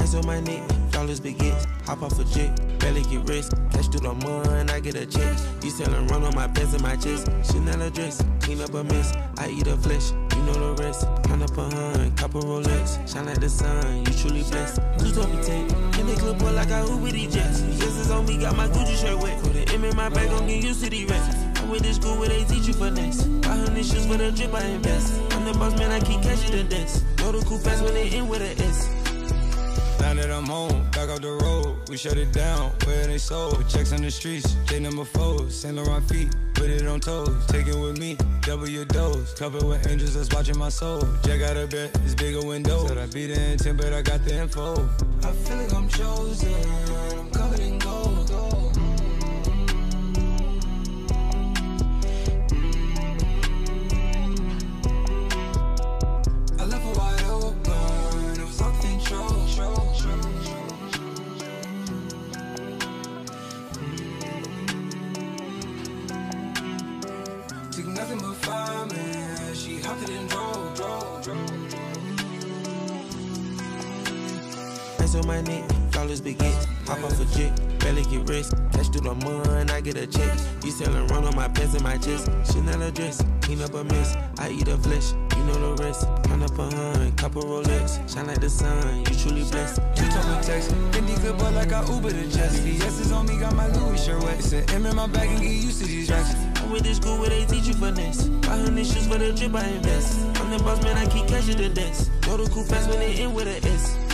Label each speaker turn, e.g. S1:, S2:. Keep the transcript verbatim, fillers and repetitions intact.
S1: Ice on my neck, flawless baguettes. Hop off a jet, barely get rest. Cash through the mud, I get a check. You sellin' run on my pants and my chest. Chanel a dress, clean up a mess. I eat her flesh, you know the rest. Count up a hun, couple Rolex. Shine like the sun, you truly blessed. Two top tank, in the clip boy like I hoop with these jets. Yes, it's on me, got my Gucci shirt wet. Put an M in my bag, don't get used to these rats. I went to school where they teach you finesse. five hundred shoes for the drip, I invest. I'm the boss man, I keep catching the dance. Know the cool fast when they in with an S.
S2: Now that I'm home, back off the road, we shut it down, where they sold. Checks on the streets, J number four, Saint Laurent feet, put it on toes. Take it with me, double your dose. Covered with angels that's watching my soul. Jack out of bed, it's bigger window. Said I be the intent, but I got the info. I feel like I'm chosen, I'm covered in gold. I left her wide open, it was all control. Took nothing but five minutes, she hopped it and drove, drove, drove.
S1: Ice on my neck, flawless baguettes. Hop off a jet, barely get rest. Cash through the mud, I get a check. You sellin' run on my pants and my chest. Chanel a dress, clean up a mess. I eat her flesh, you know the rest. Count up a hun, couple Rolex. Shine like the sun, you truly blessed.
S2: Two top of text, fifty good boy like I Uber to Jess. V S is on me, got my Louis shirt wet. It's an M in my bag and get used to these racks.
S1: I went to school where they teach you finesse. five hundred shoes for the drip, I invest. I'm the boss man, I keep catching the dance. Know the cool fast when they in with an S.